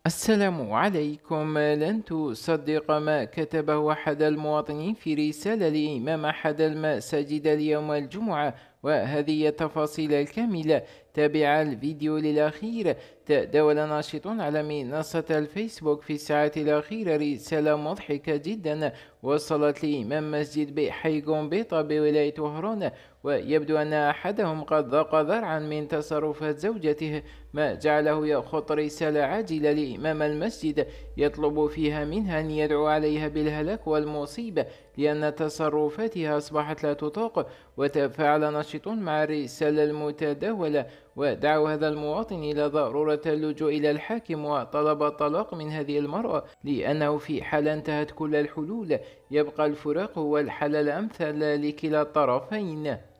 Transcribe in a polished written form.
السلام عليكم. لن تصدق ما كتبه أحد المواطنين في رسالة لإمام أحد المساجد اليوم الجمعة، وهذه هي التفاصيل الكاملة. تابع الفيديو للأخير. تداول ناشط على منصة الفيسبوك في الساعات الأخيرة رسالة مضحكة جدا وصلت لإمام مسجد بحي قنبيطة بولاية وهران، ويبدو أن أحدهم قد ذاق ذرعا من تصرفات زوجته، ما جعله يخط رسالة عاجلة لإمام المسجد يطلب فيها منها أن يدعو عليها بالهلاك والمصيبة لأن تصرفاتها أصبحت لا تطاق. وتفاعل نشط مع الرسالة المتداولة ودعوا هذا المواطن إلى ضرورة اللجوء إلى الحاكم وطلب الطلاق من هذه المرأة، لأنه في حال انتهت كل الحلول يبقى الفراق هو الحل الأمثل لكلا الطرفين.